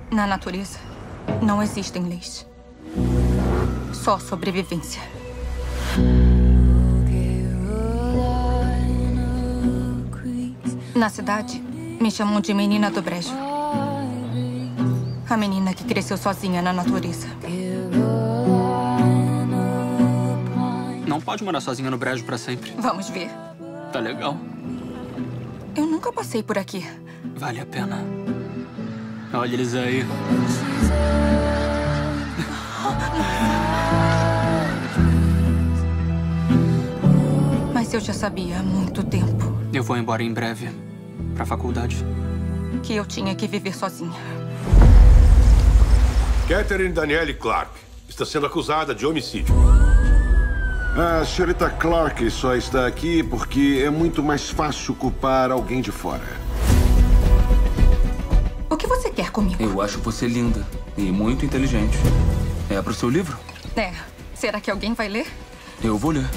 Na natureza, não existem leis. Só sobrevivência. Na cidade, me chamam de Menina do Brejo. A menina que cresceu sozinha na natureza. Não pode morar sozinha no brejo pra sempre. Vamos ver. Tá legal. Eu nunca passei por aqui. Vale a pena. Olha eles aí. Mas eu já sabia há muito tempo. Eu vou embora em breve. Pra faculdade. Que eu tinha que viver sozinha. Catherine Danielle Clark está sendo acusada de homicídio. A senhorita Clark só está aqui porque é muito mais fácil culpar alguém de fora. O que você quer comigo? Eu acho você linda e muito inteligente. É pro seu livro? É. Será que alguém vai ler? Eu vou ler.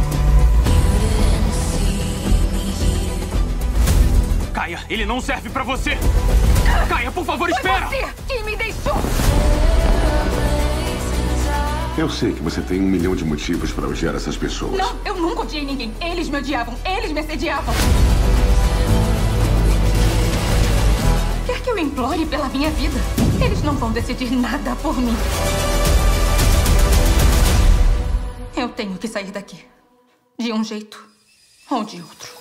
Kaia, ele não serve pra você! Kaia, por favor, espera! Foi você que me deixou! Eu sei que você tem 1 milhão de motivos para odiar essas pessoas. Não, eu nunca odiei ninguém. Eles me odiavam. Eles me assediavam. Quer que eu implore pela minha vida? Eles não vão decidir nada por mim. Eu tenho que sair daqui. De um jeito ou de outro.